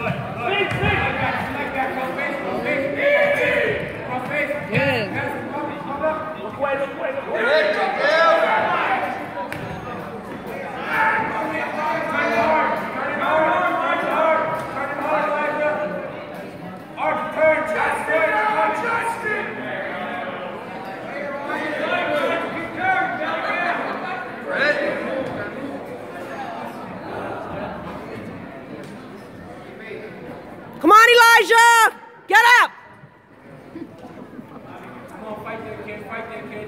Come on, Elijah! Get up! Come on, fight that kid, fight that kid.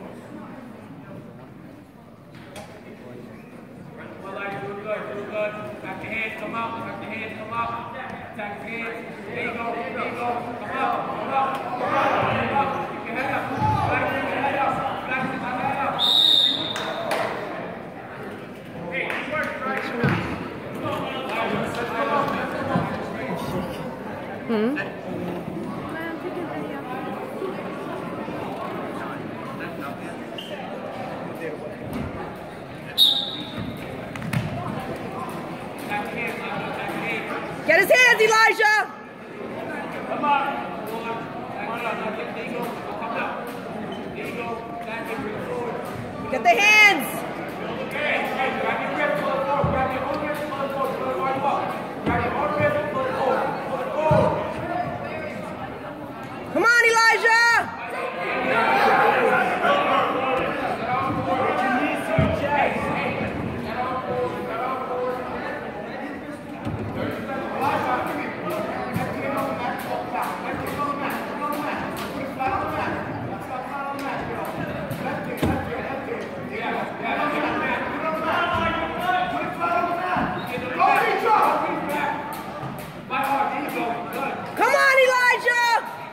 Well, Elijah, do good, do good. Back the hands, come up, back the hands, come up. Attack the hands. There you go, there you go. Come up, come up, come up, come up. Keep your head up. Back keep your head up. Back keep your head up. Hey, good work, right? Get his hands, Elijah! Come on. Get the hands! Come on, Elijah! Come on, Elijah!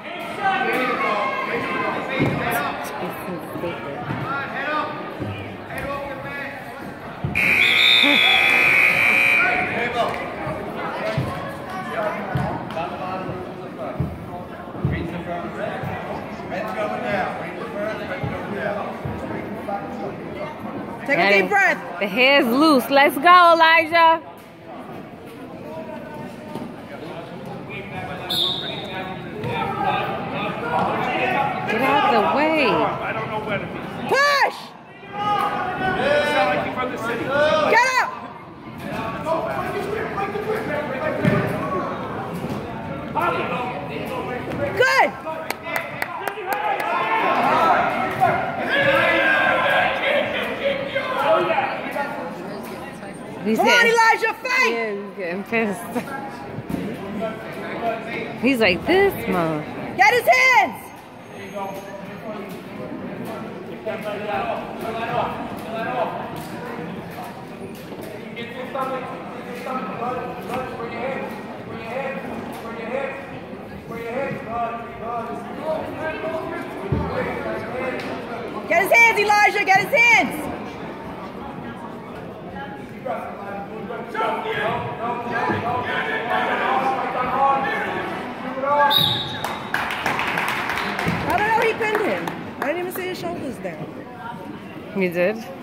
Take a deep breath. The hair's loose. Let's go, Elijah. Get out of the way. I don't know where to be. Push! Sound like you're from the city. Get up! Good! Come on, Elijah, fight! Yeah, he's getting pissed. He's like this, Mom. Get his hands! Get his hands, Elijah, get his hands! I don't know, he pinned him. I didn't even see his shoulders down. You did?